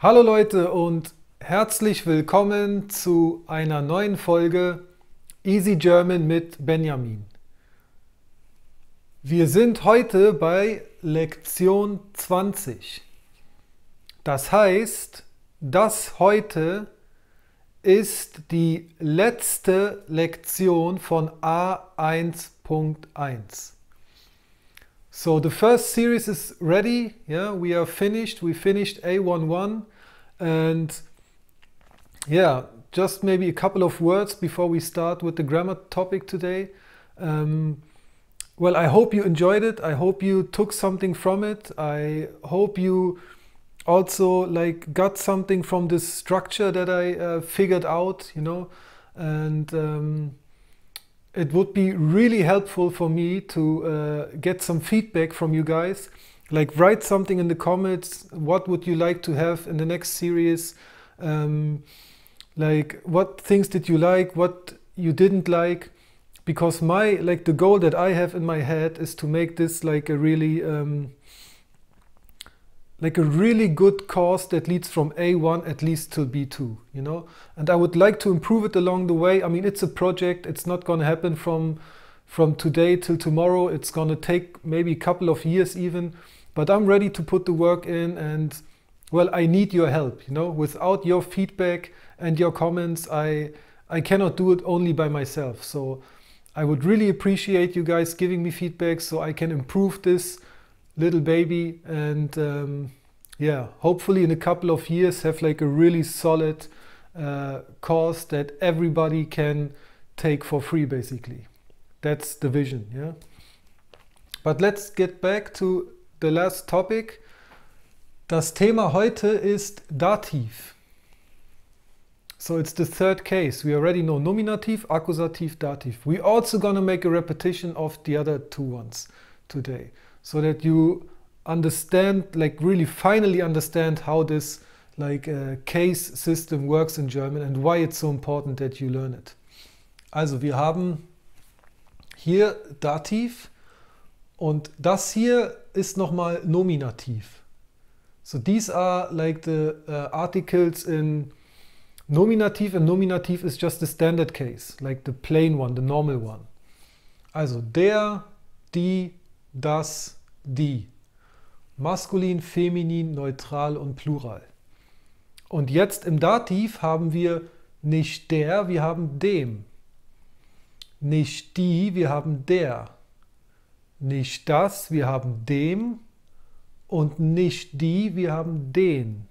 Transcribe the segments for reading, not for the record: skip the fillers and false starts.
Hallo Leute und herzlich willkommen zu einer neuen Folge Easy German mit Benjamin. Wir sind heute bei Lektion 20. Das heißt, das heute ist die letzte Lektion von A1.1. So the first series is ready. Yeah, we are finished. We finished A11, and yeah, just maybe a couple of words before we start with the grammar topic today. Well, I hope you enjoyed it. I hope you took something from it. I hope you also got something from this structure that I figured out, and it would be really helpful for me to get some feedback from you guys. Like, write something in the comments. What would you like to have in the next series? Like, what things did you like? What you didn't like? Because the goal that I have in my head is to make this like a really good course that leads from A1 at least till B2, and I would like to improve it along the way. I mean, it's a project. It's not going to happen from today till tomorrow. It's going to take maybe a couple of years even, but I'm ready to put the work in, and well, I need your help. Without your feedback and your comments, I cannot do it only by myself. So I would really appreciate you guys giving me feedback so I can improve this little baby, and yeah, hopefully in a couple of years have like a really solid course that everybody can take for free, basically. That's the vision, yeah. But let's get back to the last topic. Das Thema heute ist Dativ. So it's the third case. We already know Nominativ, Akkusativ, Dativ. We're also gonna make a repetition of the other two ones today, so that you understand, really finally understand how this case system works in German and why it's so important that you learn it. Also wir haben hier Dativ und das hier ist nochmal Nominativ. So these are like the articles in Nominativ, and Nominativ is just the standard case, like the plain one, the normal one. Also der, die, das, die. Maskulin, feminin, neutral und plural. Und jetzt im Dativ haben wir nicht der, wir haben dem. Nicht die, wir haben der. Nicht das, wir haben dem. Und nicht die, wir haben den.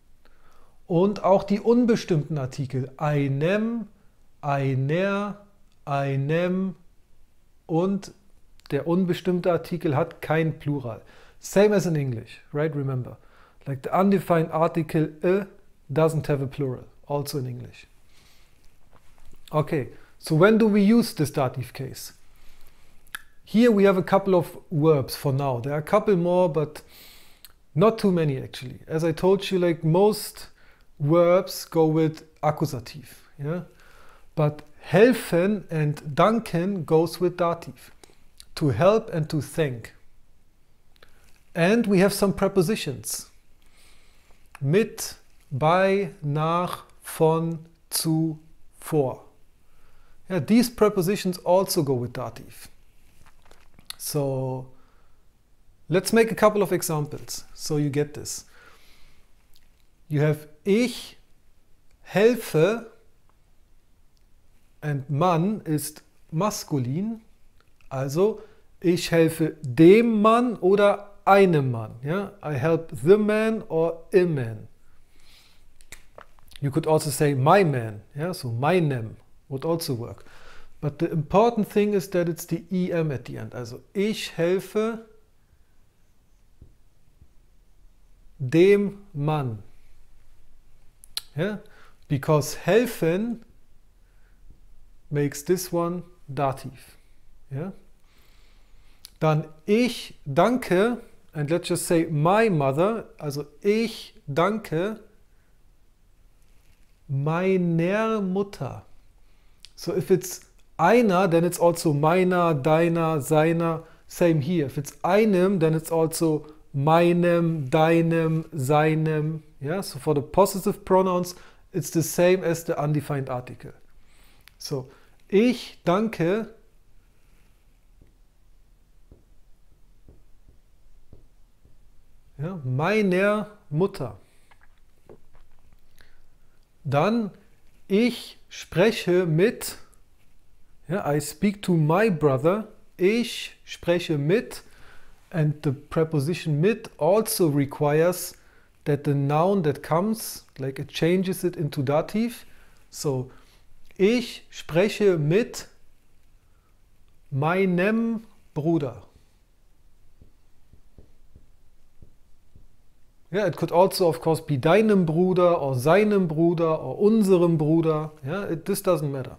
Und auch die unbestimmten Artikel. Einem, einer, einem und der unbestimmte Artikel hat kein Plural. Same as in English, right? Remember, like the undefined article doesn't have a plural, also in English. Okay, so when do we use this dative case? Here we have a couple of verbs for now. There are a couple more, but not too many actually. As I told you, most verbs go with Akkusativ, yeah? But helfen and danken goes with dative. To help and to thank. And we have some prepositions. Mit, bei, nach, von, zu, vor. Yeah, these prepositions also go with dative. So let's make a couple of examples so you get this. You have ich helfe, and Mann ist maskulin. Also, ich helfe dem Mann oder einem Mann. Yeah? I help the man or a man. You could also say my man. Yeah? So meinem would also work. But the important thing is that it's the em at the end. Also, ich helfe dem Mann. Yeah? Because helfen makes this one dative. Yeah? Dann ich danke, and let's just say my mother, also ich danke meiner Mutter. So if it's einer, then it's also meiner, deiner, seiner, same here. If it's einem, then it's also meinem, deinem, seinem. Yeah? So for the possessive pronouns, it's the same as the undefined article. So, ich danke meiner Mutter. Dann, ich spreche mit, I speak to my brother. Ich spreche mit, and the preposition mit also requires that the noun that comes, like it changes it into dative. So, ich spreche mit meinem Bruder. Yeah, it could also, of course, be deinem Bruder or seinem Bruder or unserem Bruder. Yeah, this doesn't matter.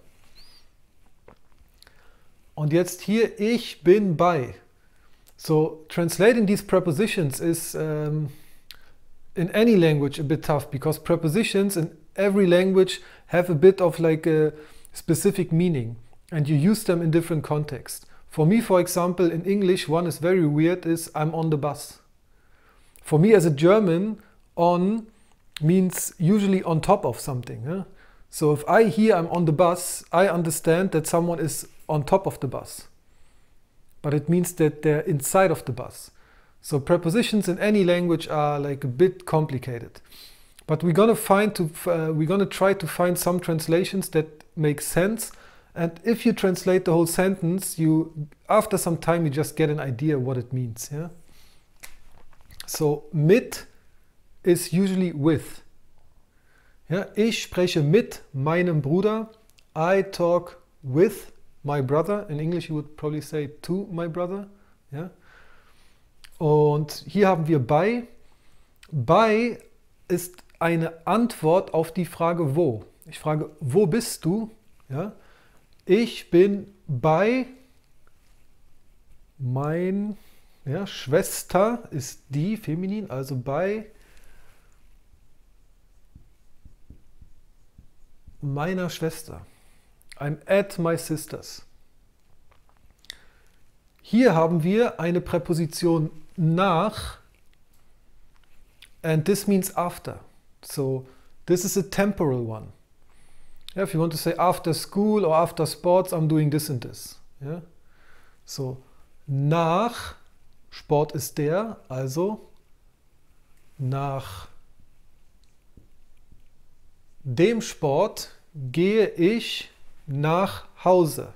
Und jetzt hier, ich bin bei. So, translating these prepositions is in any language a bit tough, because prepositions in every language have a bit of like a specific meaning, and you use them in different contexts. For me, for example, in English, one is very weird, is I'm on the bus. For me as a German, on means usually on top of something. Yeah? So if I hear I'm on the bus, I understand that someone is on top of the bus. But it means that they're inside of the bus. So prepositions in any language are like a bit complicated. But we're gonna try to find some translations that make sense. And if you translate the whole sentence, after some time you just get an idea what it means. Yeah? So mit is usually with. Ja, ich spreche mit meinem Bruder. I talk with my brother. In English you would probably say to my brother. Ja? Und hier haben wir bei. Bei ist eine Antwort auf die Frage wo. Ich frage, wo bist du? Ja? Ich bin bei Schwester ist die, feminin, also bei meiner Schwester. I'm at my sister's. Hier haben wir eine Präposition nach, and this means after. So this is a temporal one. Yeah, if you want to say after school or after sports, I'm doing this and this. Yeah? So nach Sport ist der, also nach dem Sport gehe ich nach Hause.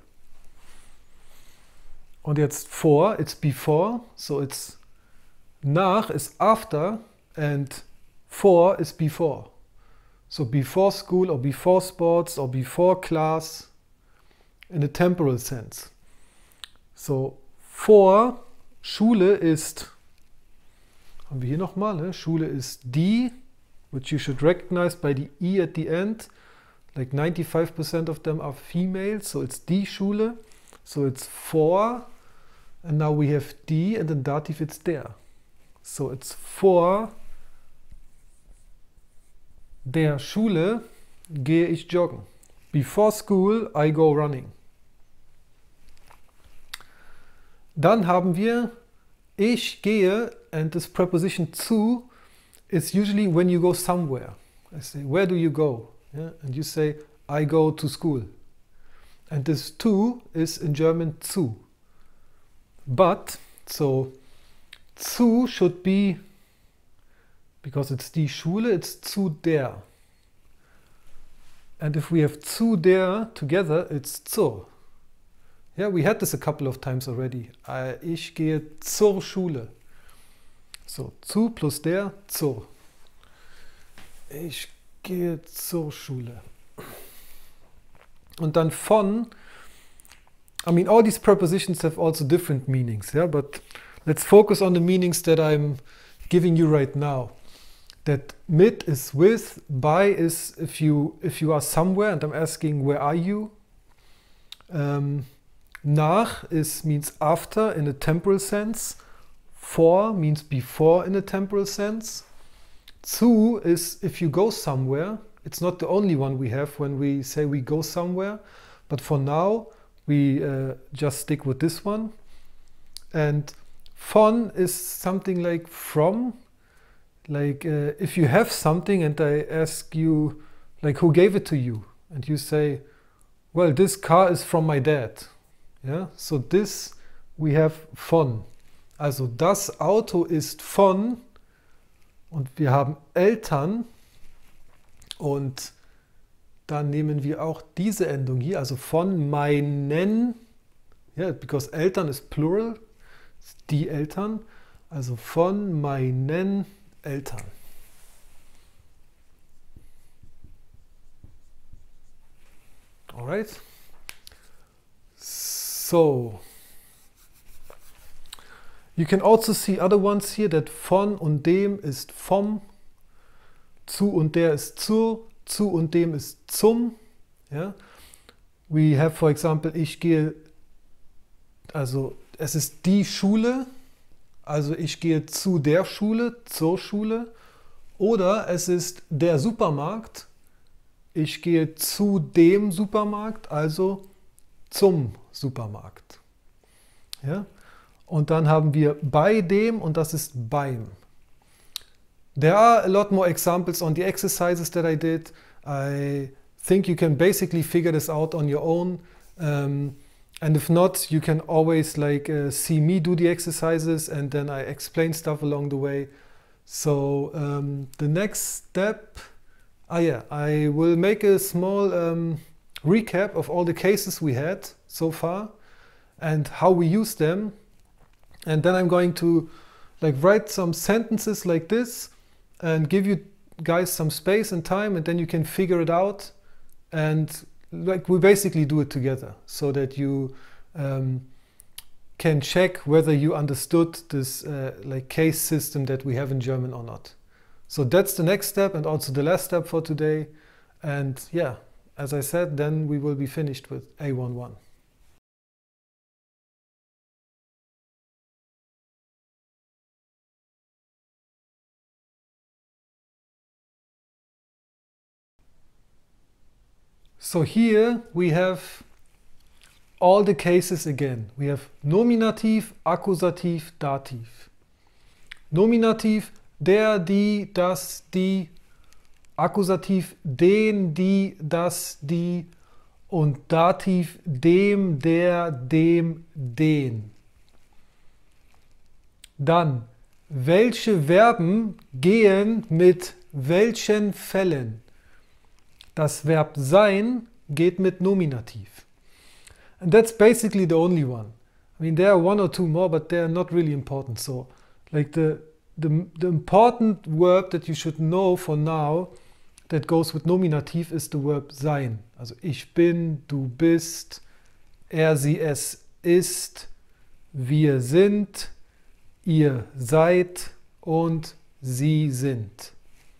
Und jetzt vor, it's before, so it's nach is after and for is before. So before school or before sports or before class in a temporal sense. So vor Schule ist, haben wir hier nochmal, ne? Schule ist die, which you should recognize by the E at the end. Like 95% of them are female, so it's die Schule. So it's vor, and now we have die, and in dative it's der. So it's vor der Schule gehe ich joggen. Before school I go running. Dann haben wir ich gehe, and this preposition zu is usually when you go somewhere. I say, where do you go? Yeah? And you say, I go to school. And this to is in German zu. But, so, zu should be, because it's die Schule, it's zu der. And if we have zu der together, it's zur. Yeah, we had this a couple of times already. Ich gehe zur Schule. So, zu plus der, zur. Ich gehe zur Schule. Und dann von, I mean, all these prepositions have also different meanings, yeah? But let's focus on the meanings that I'm giving you right now. That mit is with, bei is if you are somewhere and I'm asking where are you. Nach means after in a temporal sense. Vor means before in a temporal sense. Zu is if you go somewhere. It's not the only one we have when we say we go somewhere, but for now we just stick with this one. And Von is something like from, like if you have something and I ask you, like, who gave it to you? And you say, well, this car is from my dad. Yeah? So this we have von. Also das Auto ist von und wir haben Eltern und dann nehmen wir auch diese Endung hier, also von meinen, yeah, because Eltern ist plural, die Eltern, also von meinen Eltern. Alright? So, you can also see other ones here, that von und dem ist vom, zu und der ist zur, zu und dem ist zum. Yeah? We have, for example, ich gehe, also es ist die Schule, also ich gehe zu der Schule, zur Schule. Oder es ist der Supermarkt, ich gehe zu dem Supermarkt, also zum Supermarkt. Ja? Und dann haben wir bei dem und das ist beim. There are a lot more examples on the exercises that I did. I think you can basically figure this out on your own. And if not, you can always see me do the exercises and then I explain stuff along the way. So the next step, I will make a small recap of all the cases we had so far and how we use them. And then I'm going to write some sentences like this and give you guys some space and time, and then you can figure it out. And we basically do it together so that you can check whether you understood this case system that we have in German or not. So that's the next step and also the last step for today. And yeah, as I said, then we will be finished with A11. So here we have all the cases again. We have Nominativ, Akkusativ, Dativ. Nominativ, der, die, das, die. Akkusativ, den, die, das, die. Und Dativ, dem, der, dem, den. Dann, welche Verben gehen mit welchen Fällen? Das Verb sein geht mit Nominativ. And that's basically the only one. I mean, there are one or two more, but they're not really important. So, the important verb that you should know for now that goes with Nominativ is the verb sein. Also ich bin, du bist, er, sie, es ist, wir sind, ihr seid und sie sind.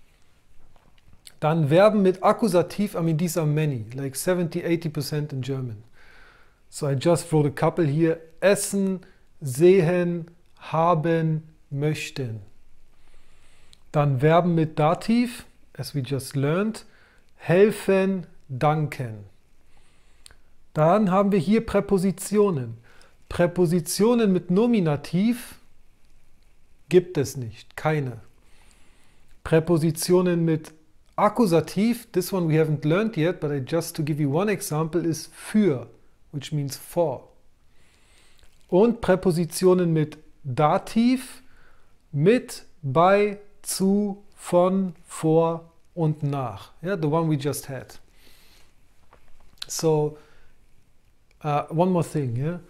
Dann Verben mit Akkusativ, I mean these are many, like 70–80% in German. So I just wrote a couple here. Essen, sehen, haben, möchten. Dann Verben mit Dativ, as we just learned. Helfen, danken. Dann haben wir hier Präpositionen. Präpositionen mit Nominativ gibt es nicht, keine. Präpositionen mit Akkusativ, this one we haven't learned yet, but just to give you one example, is für, which means for. Und Präpositionen mit Dativ, mit, bei, zu, von, vor und nach. Yeah, the one we just had. So, one more thing. Yeah?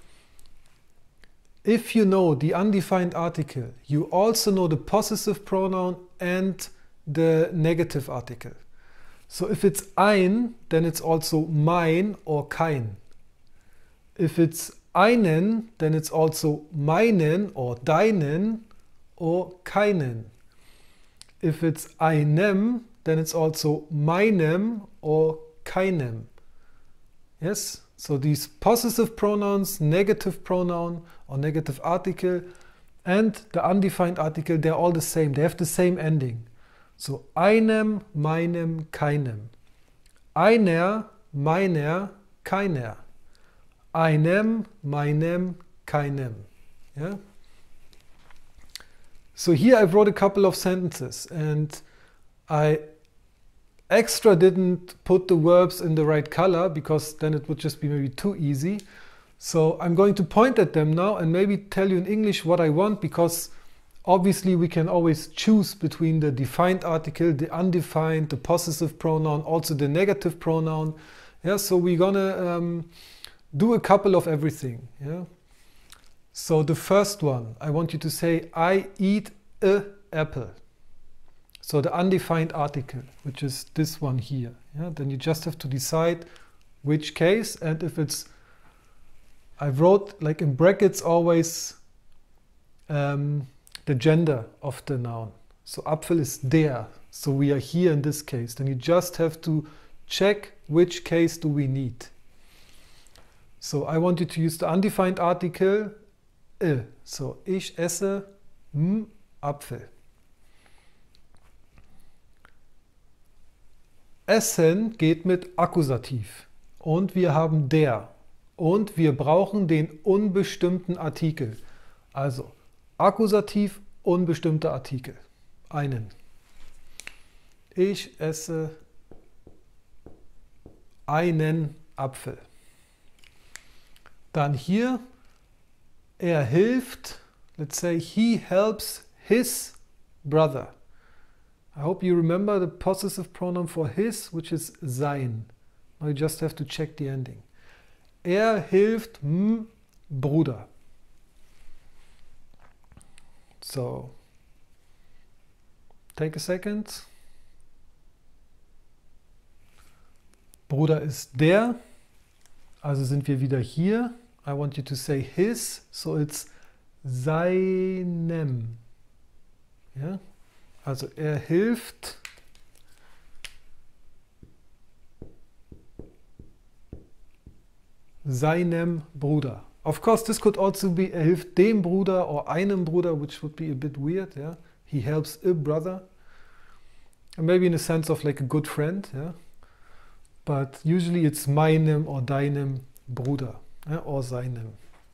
If you know the undefined article, you also know the possessive pronoun and the negative article. So if it's ein, then it's also mein or kein. If it's einen, then it's also meinen or deinen or keinen. If it's einem, then it's also meinem or keinem. Yes? So these possessive pronouns, negative pronoun or negative article, and the undefined article, they're all the same. They have the same ending. So einem, meinem, keinem. Einer, meiner, keiner. Einem, meinem, keinem. Yeah? So here I wrote a couple of sentences and I extra didn't put the verbs in the right color because then it would just be maybe too easy. So I'm going to point at them now and maybe tell you in English what I want, because obviously we can always choose between the defined article, the undefined, the possessive pronoun, also the negative pronoun. Yeah, so we're gonna do a couple of everything. Yeah. So the first one, I want you to say, I eat a apple. So the undefined article, which is this one here. Yeah, then you just have to decide which case, and if it's, I wrote like in brackets always the gender of the noun. So Apfel is der, so we are here in this case. Then you just have to check which case do we need. So I want you to use the undefined article So ich esse Apfel. Essen geht mit Akkusativ und wir haben der und wir brauchen den unbestimmten Artikel. Also Akkusativ, unbestimmter Artikel. Einen. Ich esse einen Apfel. Dann hier, er hilft, let's say he helps his brother. I hope you remember the possessive pronoun for his, which is sein. Now you just have to check the ending. Er hilft Bruder. So, take a second. Bruder ist der, also sind wir wieder hier. I want you to say his, so it's seinem. Ja? Also er hilft seinem Bruder. Of course, this could also be er hilft dem Bruder or einem Bruder, which would be a bit weird. Yeah? He helps a brother. And maybe in a sense of like a good friend. Yeah? But usually it's meinem or deinem Bruder. Yeah? Or seinem.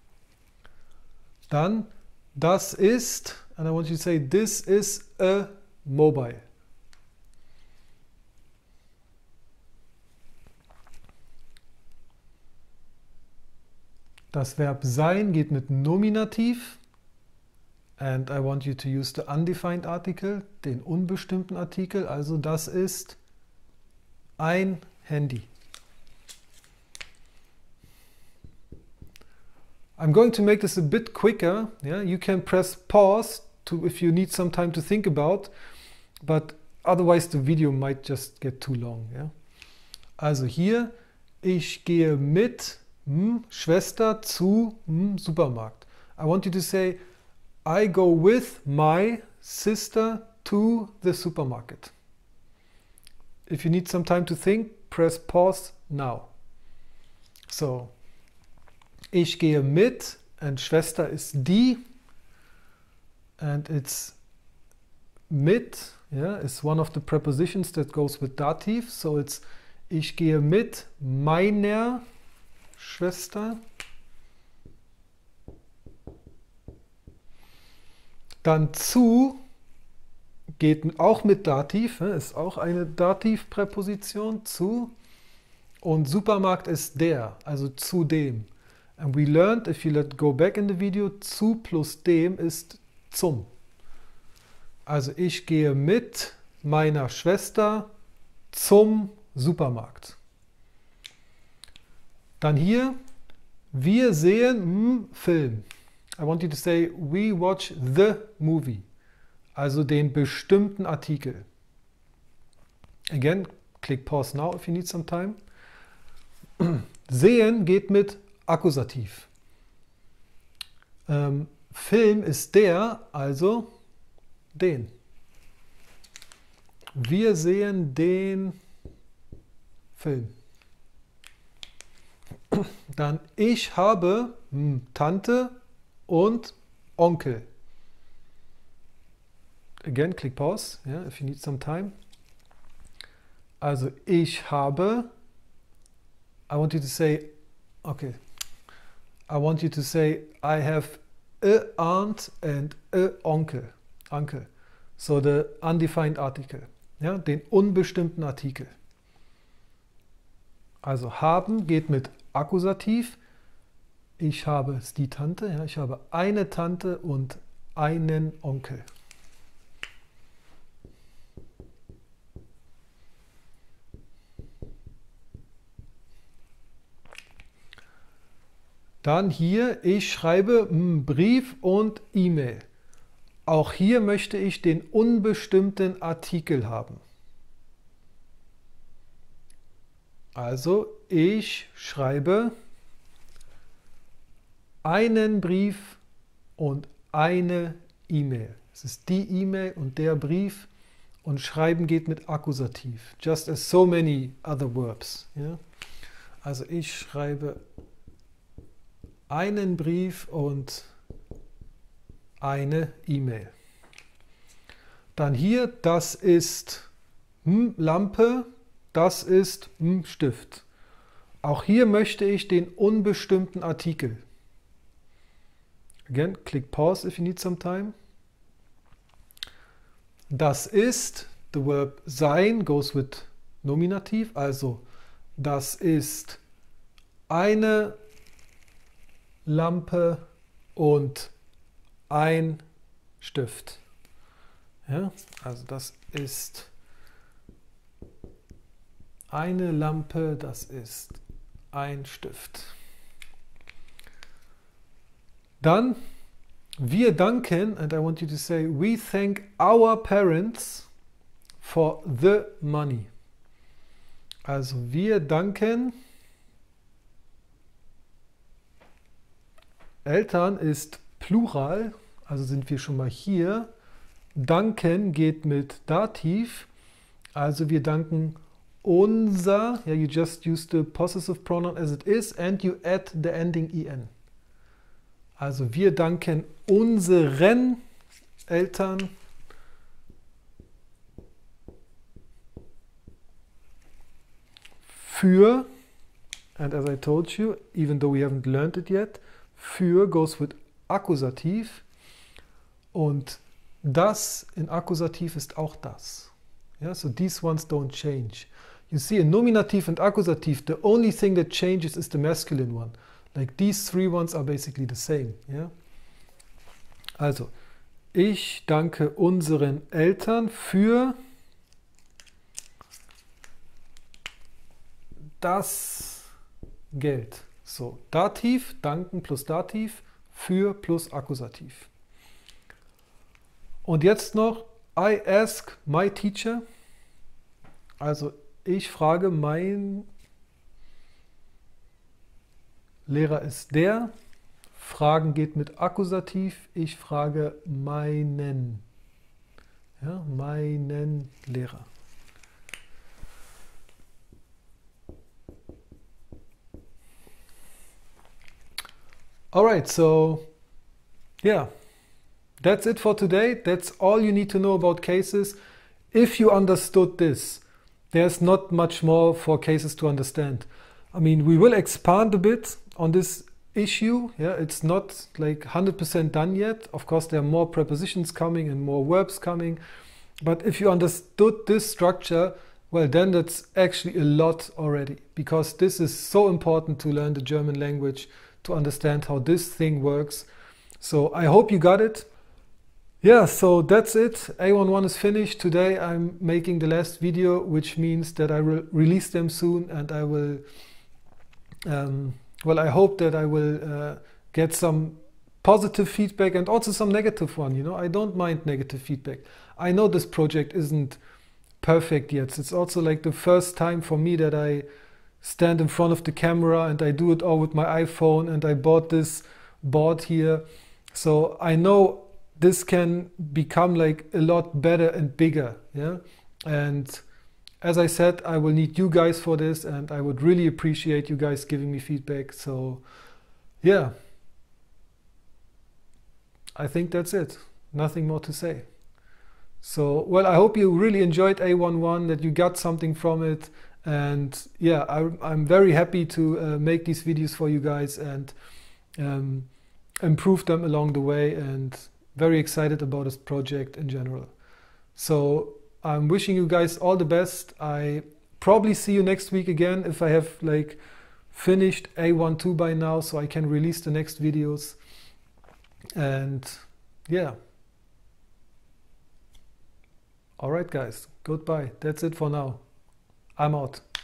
Dann, das ist, and I want you to say, this is a mobile. Das Verb sein geht mit Nominativ. And I want you to use the undefined article, den unbestimmten Artikel. Also das ist ein Handy. I'm going to make this a bit quicker. Yeah? You can press pause if you need some time to think about, but otherwise the video might just get too long. Yeah? Also hier, ich gehe mit Schwester zu Supermarkt. I want you to say, I go with my sister to the supermarket. If you need some time to think, press pause now. So, ich gehe mit, and Schwester ist die, and it's mit, yeah, is one of the prepositions that goes with dative, so it's ich gehe mit meiner Schwester. Dann zu geht auch mit Dativ, ist auch eine Dativpräposition, zu. Und Supermarkt ist der, also zu dem. And we learned, if you go back in the video, zu plus dem ist zum. Also ich gehe mit meiner Schwester zum Supermarkt. Dann hier, wir sehen Film. I want you to say, we watch the movie. Also den bestimmten Artikel. Again, click pause now if you need some time. Sehen geht mit Akkusativ. Film ist der, also den. Wir sehen den Film. Dann ich habe Tante und Onkel. Again, click pause, yeah, if you need some time. Also ich habe, I want you to say, okay, I want you to say, I have a aunt and a uncle. uncle. So the undefined article, ja, den unbestimmten Artikel. Also haben geht mit Akkusativ. Ich habe es die Tante, ja, ich habe eine Tante und einen Onkel. Dann hier, ich schreibe Brief und E-Mail. Auch hier möchte ich den unbestimmten Artikel haben. Also ich schreibe einen Brief und eine E-Mail. Es ist die E-Mail und der Brief und schreiben geht mit Akkusativ. Just as so many other verbs. Ja? Also ich schreibe einen Brief und eine E-Mail. Dann hier, das ist Lampe, das ist Stift. Auch hier möchte ich den unbestimmten Artikel. Again, click pause if you need some time. Das ist, the verb sein goes with Nominativ, also das ist eine Lampe und ein Stift. Ja, also das ist eine Lampe, das ist ein Stift. Dann, wir danken, and I want you to say, we thank our parents for the money. Also wir danken, Eltern ist Plural, also sind wir schon mal hier. Danken geht mit Dativ, also wir danken unser, yeah, you just use the possessive pronoun as it is and you add the ending en. Also wir danken unseren Eltern für, and as I told you, even though we haven't learned it yet, für goes with Akkusativ und das in Akkusativ ist auch das. Yeah, so these ones don't change. You see, in Nominativ and Akkusativ, the only thing that changes is the masculine one. Like these three ones are basically the same. Yeah? Also, ich danke unseren Eltern für das Geld. So, Dativ, danken plus Dativ, für plus Akkusativ. Und jetzt noch, I ask my teacher. Also, ich frage, mein Lehrer ist der. Fragen geht mit Akkusativ. Ich frage meinen. Ja, meinen Lehrer. Alright, so yeah, that's it for today. That's all you need to know about cases. If you understood this, there's not much more for cases to understand. I mean, we will expand a bit on this issue. Yeah, it's not like 100% done yet. Of course, there are more prepositions coming and more verbs coming. But if you understood this structure, well, then that's actually a lot already, because this is so important to learn the German language, to understand how this thing works. So I hope you got it. Yeah, so that's it. A11 is finished. Today I'm making the last video, which means that I will release them soon, and I will, well, I hope that I will get some positive feedback and also some negative one. You know, I don't mind negative feedback. I know this project isn't perfect yet. It's also like the first time for me that I stand in front of the camera and I do it all with my iPhone, and I bought this board here. So I know this can become like a lot better and bigger. Yeah. And as I said, I will need you guys for this, and I would really appreciate you guys giving me feedback. So yeah, I think that's it. Nothing more to say. So, well, I hope you really enjoyed A11, that you got something from it. And yeah, I'm very happy to make these videos for you guys and improve them along the way. And very excited about this project in general. So I'm wishing you guys all the best. I probably see you next week again if I have like finished A12 by now, so I can release the next videos. And yeah. Alright guys, goodbye. That's it for now. I'm out.